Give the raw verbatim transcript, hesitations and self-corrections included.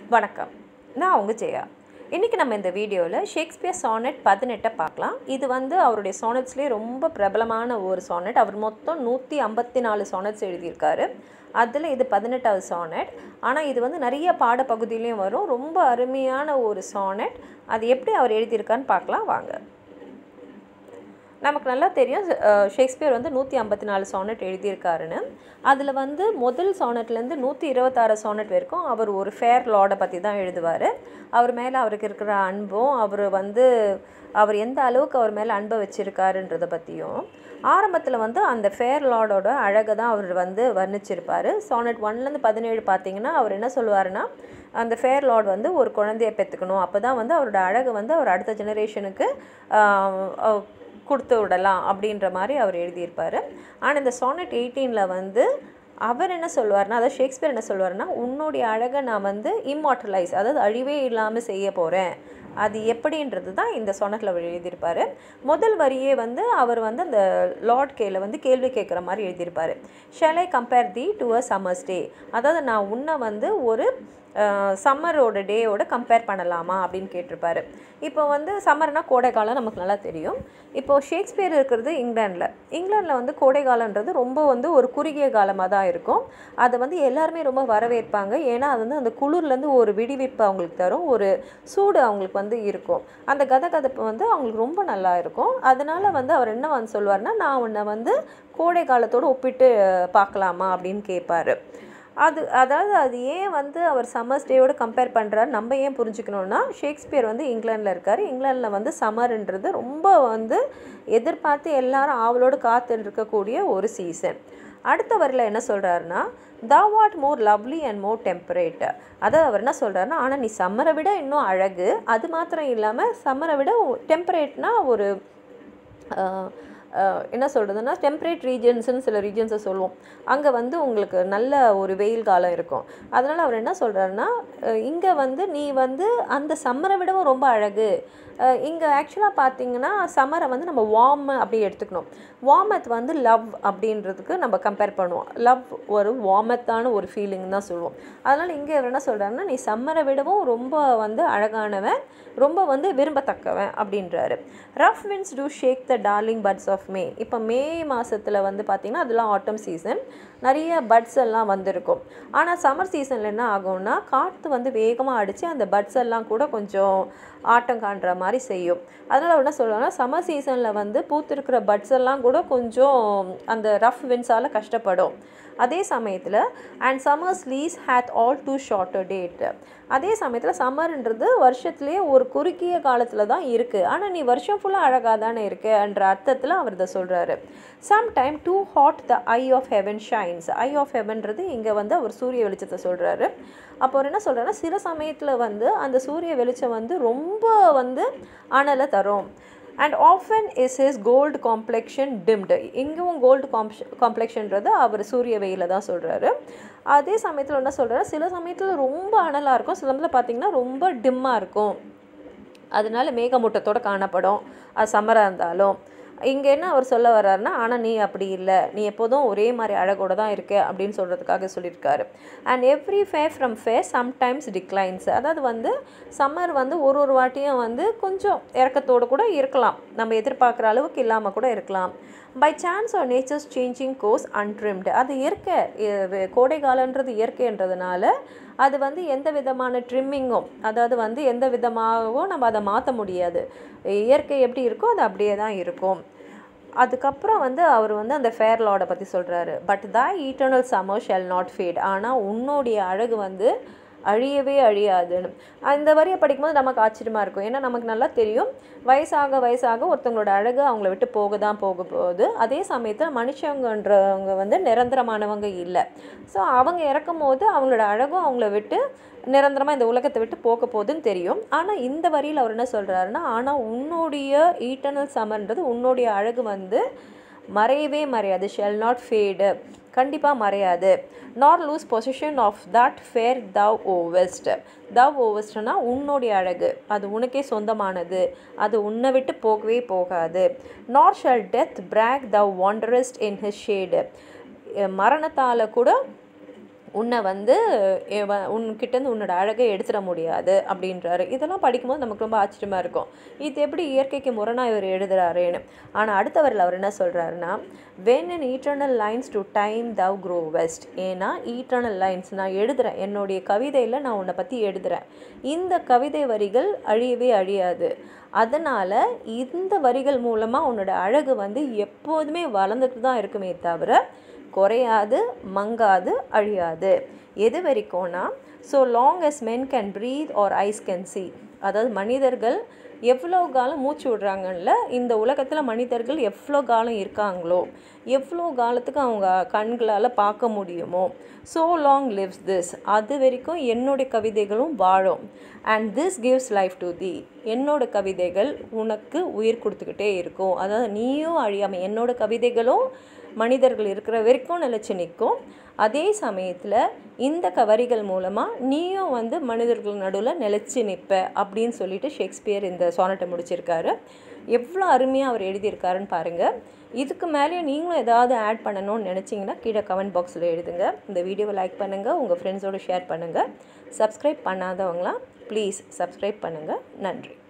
வணக்கம், நான் உங்கள் ஜெயா. இன்றைக்கி நம்ம இந்த வீடியோவில் ஷேக்ஸ்பியர் சானட் பதினெட்டை பார்க்கலாம். இது வந்து அவருடைய சானட்ஸ்லேயே ரொம்ப பிரபலமான ஒரு சானட். அவர் மொத்தம் நூற்றி ஐம்பத்தி நாலு சானட்ஸ் எழுதியிருக்காரு. அதில் இது பதினெட்டாவது சானட். ஆனால் இது வந்து நிறைய பாடப்பகுதியிலையும் வரும். ரொம்ப அருமையான ஒரு சானட். அது எப்படி அவர் எழுதியிருக்கான்னு பார்க்கலாம் வாங்க. நமக்கு நல்லா தெரியும் ஷேக்ஸ்பியர் வந்து நூற்றி ஐம்பத்தி நாலு சானட் எழுதியிருக்காருன்னு. அதில் வந்து முதல் சானட்லேருந்து நூற்றி இருபத்தாறு சானட் வரைக்கும் அவர் ஒரு ஃபேர் லார்டை பற்றி தான் எழுதுவார். அவர் மேலே அவருக்கு இருக்கிற அன்பும், அவர் வந்து அவர் எந்த அளவுக்கு அவர் மேலே அன்பை வச்சுருக்காருன்றதை பற்றியும், ஆரம்பத்தில் வந்து அந்த ஃபேர் லார்டோட அழகை தான் அவர் வந்து வர்ணிச்சிருப்பார். சானட் ஒன்லேருந்து பதினேழு பார்த்திங்கன்னா அவர் என்ன சொல்லுவாருன்னா, அந்த ஃபேர் லார்ட் வந்து ஒரு குழந்தைய பெற்றுக்கணும், அப்போ தான் வந்து அவரோட அழகை வந்து அவர் அடுத்த ஜெனரேஷனுக்கு கொடுத்து விடலாம் அப்படின்ற மாதிரி அவர் எழுதியிருப்பார். ஆனால் இந்த சானட் எயிட்டீனில் வந்து அவர் என்ன சொல்லுவார்னா, அதாவது ஷேக்ஸ்பியர் என்ன சொல்லுவார்னா, உன்னுடைய அழகை நான் வந்து இம்மார்டலைஸ், அதாவது அழிவே இல்லாமல் செய்ய போகிறேன், அது எப்படின்றது தான் இந்த சானட்டில் அவர் எழுதியிருப்பார். முதல் வரியே வந்து அவர் வந்து அந்த லார்ட் கேல வந்து கேள்வி கேட்குற மாதிரி எழுதியிருப்பார். Shall I compare thee to a summer's day, அதாவது நான் உன்னை வந்து ஒரு சம்மரோட டேயோட கம்பேர் பண்ணலாமா அப்படின்னு கேட்டிருப்பாரு. இப்போ வந்து சம்மர்னால் கோடைக்காலம் நமக்கு நல்லா தெரியும். இப்போது ஷேக்ஸ்பியர் இருக்கிறது இங்கிலாண்டில். இங்கிலாண்டில் வந்து கோடைக்காலன்றது ரொம்ப வந்து ஒரு குறுகிய காலமாக தான் இருக்கும். அதை வந்து எல்லாருமே ரொம்ப வரவேற்பாங்க. ஏன்னா அது வந்து அந்த குளிர்லேருந்து ஒரு விடிவிப்பு அவங்களுக்கு தரும், ஒரு சூடு அவங்களுக்கு வந்து இருக்கும். அந்த கதகதப்பு வந்து அவங்களுக்கு ரொம்ப நல்லா இருக்கும். அதனால் வந்து அவர் என்ன வந்து சொல்லுவார்னா, நான் உன்னை வந்து கோடை காலத்தோடு ஒப்பிட்டு பார்க்கலாமா அப்படின்னு கேட்பார். அது அதாவது அது ஏன் வந்து அவர் சம்மர்ஸ் டேயோடு கம்பேர் பண்ணுறாரு நம்ம ஏன் புரிஞ்சுக்கணுன்னா, ஷேக்ஸ்பியர் வந்து இங்கிலாண்டில் இருக்கார். இங்கிலாண்டில் வந்து சம்மர்ன்றது ரொம்ப வந்து எதிர்பார்த்து எல்லாரும் ஆவலோடு காத்து இருக்கக்கூடிய ஒரு சீசன். அடுத்த வரியில் என்ன சொல்கிறாருன்னா, thou art more lovely and more temperate, அதாவது அவர் என்ன சொல்கிறாருன்னா, ஆனால் நீ சம்மரை விட இன்னும் அழகு, அது மாத்திரம் இல்லாமல் சம்மரை விட டெம்பரேட்னா ஒரு என்ன சொல்கிறதுனா டெம்பரேட் ரீஜன்ஸ்னு சில ரீஜன்ஸை சொல்லுவோம். அங்கே வந்து உங்களுக்கு நல்ல ஒரு வெயில் காலம் இருக்கும். அதனால் அவர் என்ன சொல்கிறாருன்னா, இங்கே வந்து நீ வந்து அந்த சம்மரை விடவும் ரொம்ப அழகு. இங்கே ஆக்சுவலாக பார்த்திங்கன்னா சம்மரை வந்து நம்ம வார்ம் அப்படி எடுத்துக்கணும். வார்மத் வந்து லவ் அப்படின்றதுக்கு நம்ம கம்பேர் பண்ணுவோம். லவ் ஒரு வார்மத்தான ஒரு ஃபீலிங் தான் சொல்லுவோம். அதனால் இங்கே அவர் என்ன சொல்கிறாருன்னா, நீ சம்மரை விடவும் ரொம்ப வந்து அழகானவன், ரொம்ப வந்து விரும்பத்தக்கவன் அப்படின்றாரு. Rough winds do shake the darling buds of May. இப்போ மே மாதத்தில் வந்து பார்த்திங்கன்னா அதெல்லாம் ஆட்டம் சீசன், நிறைய பட்ஸ் எல்லாம் வந்திருக்கும். ஆனால் சம்மர் சீசனில் என்ன ஆகும்னா, காற்று வந்து வேகமாக அடித்து அந்த பட்ஸ் எல்லாம் கூட கொஞ்சம் ஆட்டம் காண்ற மாதிரி செய்யும். அதனால் அவர் என்ன சொல்லுவாங்கன்னா, சம்மர் சீசனில் வந்து பூத்திருக்கிற பட்ஸ் எல்லாம் கூட கொஞ்சம் அந்த ரஃப் விண்ட்ஸால் கஷ்டப்படும். அதே சமயத்தில் and summer's lease hath all too short date, அதே சமயத்தில் சம்மர்ன்றது வருஷத்துலேயே ஒரு குறுகிய காலத்தில் தான் இருக்குது, ஆனால் நீ வருஷம் ஃபுல்லாக அழகாக தானே இருக்கு என்ற அர்த்தத்தில் அவர் இதை சொல்கிறாரு. Sometime too hot the eye of heaven shines. Eye of ஹெவன்றது இங்கே வந்து அவர் சூரிய வெளிச்சத்தை சொல்கிறாரு. அப்போ அவர் என்ன சொல்கிறாருன்னா, சில சமயத்தில் வந்து அந்த சூரிய வெளிச்சம் வந்து ரொம்ப வந்து அனலை தரும். And often is his gold complexion dimmed. இங்கேயும் கோல்டு காம்ப்ஷ காம்ப்ளெக்ஷன்றது அவர் சூரிய வெயில தான் சொல்கிறாரு. அதே சமயத்தில் என்ன சொல்கிறாரு, சில சமயத்தில் ரொம்ப அனலாக இருக்கும், சில சமயத்தில் பார்த்திங்கன்னா ரொம்ப டிம்மாக இருக்கும், அதனால மேகமூட்டத்தோடு காணப்படும் அது சம்மராக இருந்தாலும். இங்கே என்ன அவர் சொல்ல வர்றாருன்னா, ஆனால் நீ அப்படி இல்லை, நீ எப்போதும் ஒரே மாதிரி அழகோடு தான் இருக்க அப்படின்னு சொல்கிறதுக்காக சொல்லியிருக்காரு. And every fair from fair sometimes declines, அதாவது வந்து சம்மர் வந்து ஒரு ஒரு வாட்டியும் வந்து கொஞ்சம் இறக்கத்தோடு கூட இருக்கலாம், நம்ம எதிர்பார்க்குற அளவுக்கு இல்லாமல் கூட இருக்கலாம். By chance or nature's changing course untrimmed, அது இயற்கை, கோடை காலன்றது இயற்கைன்றதுனால அது வந்து எந்த விதமான ட்ரிம்மிங்கும், அதாவது வந்து எந்த விதமாகவும் நம்ம அதை மாற்ற முடியாது, இயற்கை எப்படி இருக்கோ அது அப்படியே தான் இருக்கும். அதுக்கப்புறம் வந்து அவர் வந்து அந்த ஃபேர் லார்டை பற்றி சொல்கிறாரு. But the eternal summer shall not fade, ஆனால் உன்னுடைய அழகு வந்து அழியவே அழியாதுன்னு. அந்த வரியை படிக்கும்போது நமக்கு ஆச்சரியமாக இருக்கும். ஏன்னா நமக்கு நல்லா தெரியும், வயசாக வயசாக ஒருத்தவங்களோட அழகு அவங்கள விட்டு போக தான் போக போகுது. அதே சமயத்தில் மனுஷங்கன்றவங்க வந்து நிரந்தரமானவங்க இல்லை. ஸோ அவங்க இறக்கும் போது அவங்களோட அழகும் அவங்கள விட்டு நிரந்தரமாக இந்த உலகத்தை விட்டு போக போகுதுன்னு தெரியும். ஆனால் இந்த வரியில் அவர் என்ன சொல்கிறாருன்னா, ஆனால் உன்னுடைய ஈட்டர்னல் சம்மர்ன்றது உன்னுடைய அழகு வந்து மறையவே மறையாது, ஷெல் நாட் ஃபேடு, கண்டிப்பாக மறையாது. Nor lose possession of that fair thou owest. Thou ஓவெஸ்ட்னா உன்னுடைய அழகு அது உனக்கே சொந்தமானது, அது உன்னை விட்டு போகவே போகாது. Nor shall death brag thou wanderest in his shade. மரணத்தால் கூட உன்னை வந்து உன்கிட்டேருந்து உன்னோட அழகை எடுத்துட முடியாது அப்படின்றாரு. இதெல்லாம் படிக்கும்போது நமக்கு ரொம்ப ஆச்சரியமாக இருக்கும், இது எப்படி இயற்கைக்கு முரணாக இவர் எழுதுறாருன்னு. ஆனால் அடுத்தவரில் அவர் என்ன சொல்கிறாருன்னா, when in eternal lines to time thou growest, ஏன்னா ஈட்டர்னல் லைன்ஸ் நான் எழுதுகிறேன், என்னுடைய கவிதையில் நான் உன்னை பற்றி எழுதுகிறேன், இந்த கவிதை வரிகள் அழியவே அழியாது, அதனால் இந்த வரிகள் மூலமாக உன்னோட அழகு வந்து எப்போதுமே வளர்ந்துட்டு தான் இருக்குமே தவிர குறையாது, மங்காது, அழியாது. எது வரைக்கும்னா, so long as men can breathe or eyes can see, அதாவது மனிதர்கள் எவ்வளோ காலம் மூச்சு விடுறாங்கல்ல, இந்த உலகத்தில் மனிதர்கள் எவ்வளோ காலம் இருக்காங்களோ, எவ்வளோ காலத்துக்கு அவங்க கண்களால் பார்க்க முடியுமோ, ஸோ லாங் லிவ்ஸ் திஸ், அது வரைக்கும் என்னோடய கவிதைகளும் வாழும். And this gives life to thee, என்னோடய கவிதைகள் உனக்கு உயிர் கொடுத்துக்கிட்டே இருக்கும். அதாவது நீயும் அழியாமல், என்னோடய கவிதைகளும் மனிதர்கள் இருக்கிற வரைக்கும் நிலச்சி நிற்கும். அதே சமயத்தில் இந்த கவரிகள் மூலமாக நீயும் வந்து மனிதர்கள் நடுவில் நிலச்சி நிற்ப அப்படின்னு சொல்லிட்டு ஷேக்ஸ்பியர் இந்த சானட்டை முடிச்சிருக்காரு. எவ்வளோ அருமையாக அவர் எழுதியிருக்காருன்னு பாருங்கள். இதுக்கு மேலே நீங்களும் ஏதாவது ஆட் பண்ணணும்னு நினச்சிங்கன்னா கீழே கமெண்ட் பாக்ஸில் எழுதுங்க. இந்த வீடியோவை லைக் பண்ணுங்கள், உங்கள் ஃப்ரெண்ட்ஸோடு ஷேர் பண்ணுங்கள். சப்ஸ்கிரைப் பண்ணாதவங்களாம் ப்ளீஸ் சப்ஸ்கிரைப் பண்ணுங்கள். நன்றி.